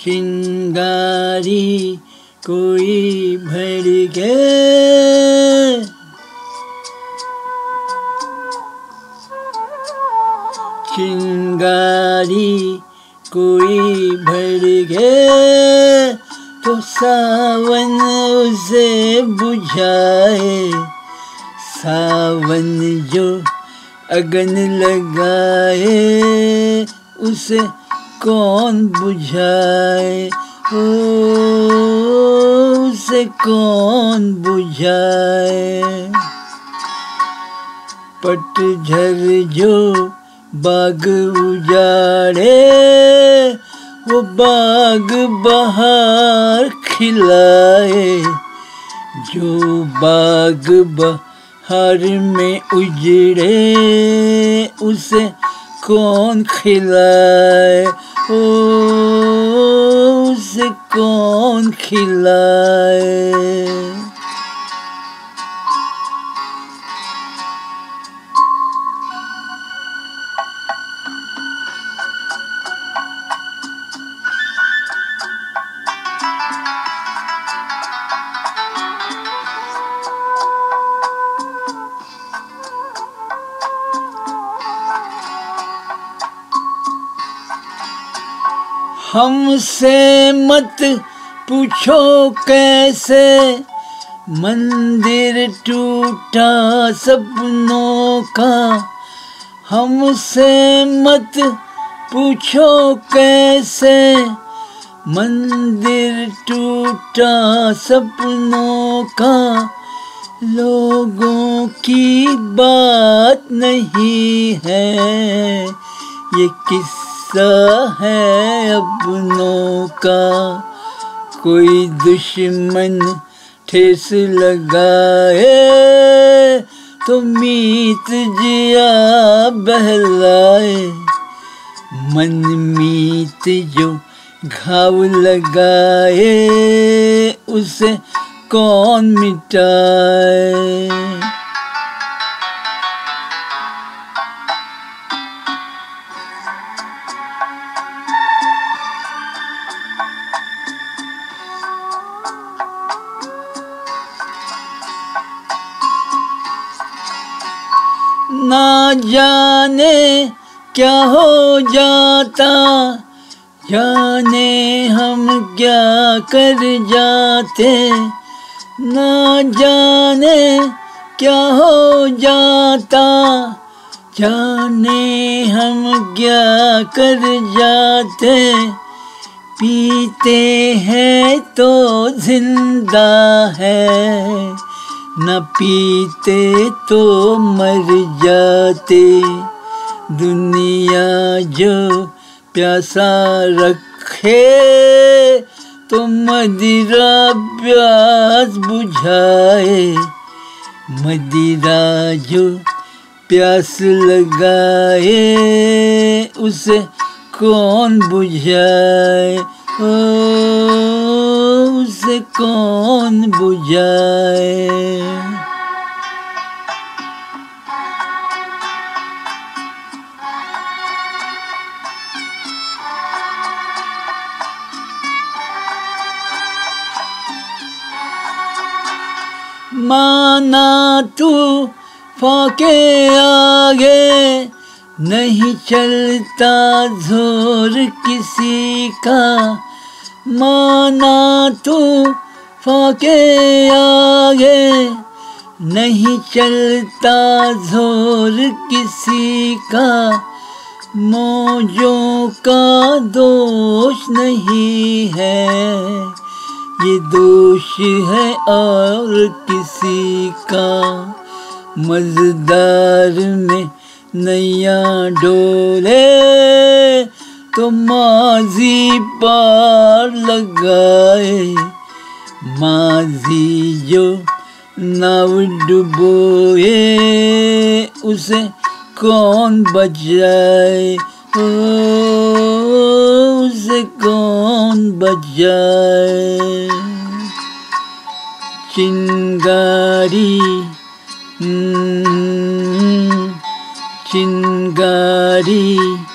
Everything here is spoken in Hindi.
चिंगारी कोई भड़के, चिंगारी कोई भड़के तो सावन उसे बुझाए, सावन जो अगन लगाए उसे कौन बुझाए, ओ उसे कौन बुझाए। पतझड़ जो बाग उजाड़े वो बाग बहार खिलाए, जो बाग बहार में उजड़े उसे कौन खिलाए, ओ उसे कौन खिलाए। हमसे मत पूछो कैसे मंदिर टूटा सपनों का, हमसे मत पूछो कैसे मंदिर टूटा सपनों का। लोगों की बात नहीं है ये किस्सा है अपनों का। कोई दुश्मन ठेस लगाए तो मीत जिया बहलाए, मन मीत जो घाव लगाए उसे कौन मिटाए। ना जाने क्या हो जाता, जाने हम क्या कर जाते। ना जाने क्या हो जाता, जाने हम क्या कर जाते। पीते हैं तो जिंदा है, न पीते तो मर जाते। दुनिया जो प्यासा रखे तो मदिरा प्यास बुझाए, मदिरा जो प्यास लगाए उसे कौन बुझाए, ओ उसे कौन बुझाए। माना तू फाके आगे नहीं चलता जोर किसी का। माना तू फाके आगे नहीं चलता जोर किसी का। मौजों का दोष नहीं है ये दोष है और किसी का। मज़दार में नैया डोले तो माज़ी पार लगाए। माज़ी जो नाव डुबोए उसे कौन बचाए, ओ उसे कौन बचाए। चिंगारी चिंगारी